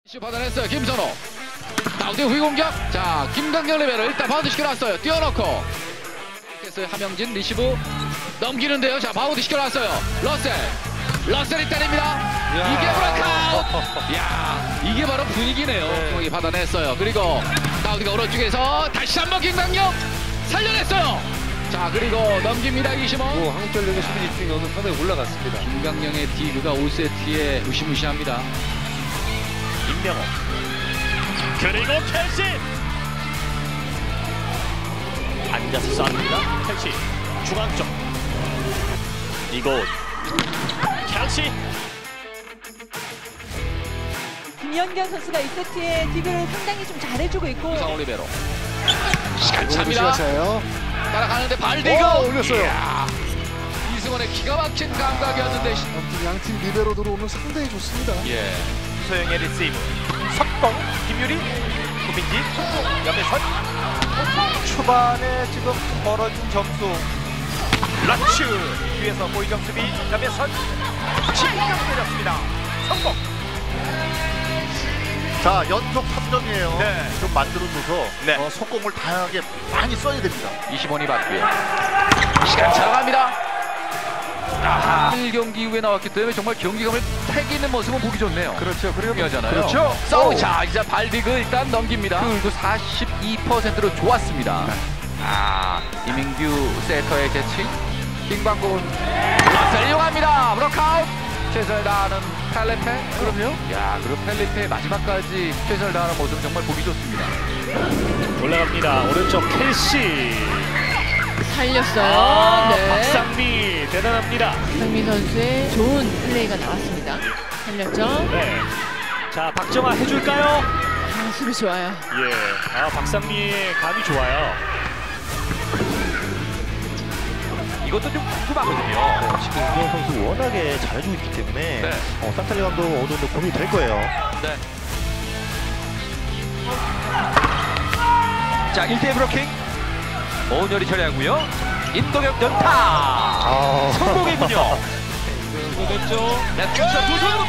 받아냈어요. 김선호. 다운드 후위 공격. 자, 김강경 레벨을 일단 바운드 시켜놨어요. 띄워놓고 됐어요. 하명진 리시브 넘기는데요. 자, 바운드 시켜놨어요. 러셀이 때립니다. 이게 브라카웃. 야, 이게 바로 분위기네요. 거기 받아냈어요. 그리고 다운드가 오른쪽에서 다시 한번 김강경 살려냈어요. 자, 그리고 넘깁니다. 이시모. 한국전력의 수비 집중이 오늘 상당히 올라갔습니다. 김강경의 디그가 5세트에 무시무시합니다. 임명호 그리고 켈시 앉아서 쏩니다. 켈시 중앙 쪽 이곳 켈시 김연경 선수가 2세트에 디그를 상당히 좀 잘해주고 있고 이상 올리베로 시간 찹니다. 따라가는데 발디그 올렸어요. 이야, 이승원의 기가 막힌 감각이었는데 양팀 리베로도 오늘 상당히 좋습니다. 예. 소영의 리시브 석공 김유리 고민지 옆에선 초반에 지금 벌어진 점수 라츠 뒤에서 고이정 수비 옆에선 진경 때렸습니다. 성공. 자, 연속 3점이에요. 네. 좀 만들어줘서 네. 속공을 다양하게 많이 써야 됩니다. 25니 받고요. 시간 차갑니다. 아하. 1경기 이후에 나왔기 때문에 정말 경기감을 패기 있는 모습은 보기 좋네요. 그렇죠. 그리고 중요하잖아요. 그렇죠. 싸우. 자, 이제 발디그 일단 넘깁니다. 효율도 42%로 좋았습니다. 아, 이민규 세터의 재치. 빙방골. 러셀 이용합니다. 브로카웃. 최선을 다하는 펠리페. 그럼요. 야, 그리고 펠리페 마지막까지 최선을 다하는 모습은 정말 보기 좋습니다. 올라갑니다. 오른쪽 켈시 살렸어요. 네. 박상미 대단합니다. 박상미 선수의 좋은 플레이가 나왔습니다. 살렸죠? 네. 자, 박정아 해줄까요? 아, 수비 좋아요. 예. 아, 박상미의 감이 좋아요. 이것도 좀 궁금하거든요. 지금 윤경 선수 워낙에 잘해주고 있기 때문에 네. 산탈리 감독 어느 정도 고민이 될 거예요. 네. 자, 1대1 브로킹. 오은열이 처리하고요. 임동혁 연타. 성공이군요. 됐죠. 렛츠쇼 두 손으로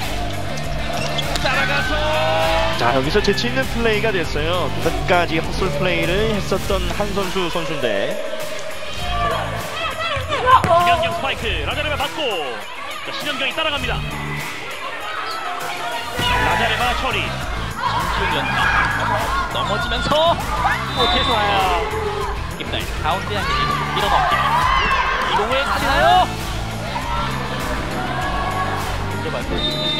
따라가서 자, 여기서 재치 있는 플레이가 됐어요. 끝까지 헛솔 플레이를 했었던 한 선수인데 김연경 스파이크 라자레바 받고 자, 신현경이 따라갑니다. 라자레바 처리 정준 연타 넘어지면서 못해서 와요. 김나인 가운데 향해 밀어넣기 이공을 살리나요? 먼저 발표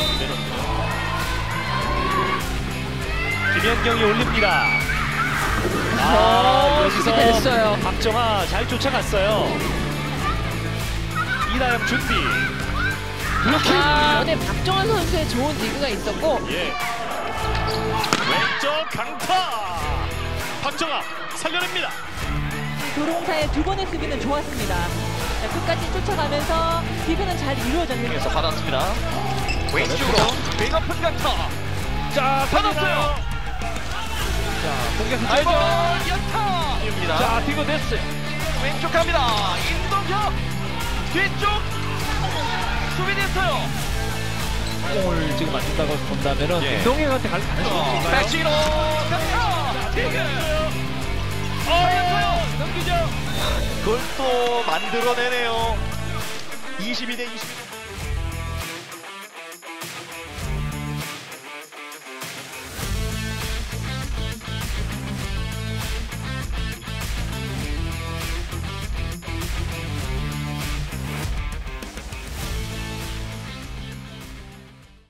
김연경이 올립니다. 수비 됐어요. 박정아 잘 쫓아갔어요. 이다영 준비 아, 네, 박정환 선수의 좋은 디그가 있었고 예. 왼쪽 강타 박정아 살려냅니다. 도롱사의 두 번의 수비는 좋았습니다. 자, 끝까지 쫓아가면서 디그는 잘 이루어졌는데 그래서 받았습니다. 왼쪽으로 왼오픈 강타 자 받았어요. 자 공격 알죠 연타입니다. 자 디그 됐어요. 왼쪽 갑니다. 임동혁 뒤쪽 수비됐어요. 공을 지금 맞춘다고 본다면은 임동혁한테 갈 가능성이 있을까요? 백시로 강타 디그 넘기죠. 그걸 또 만들어내네요. 22대 22.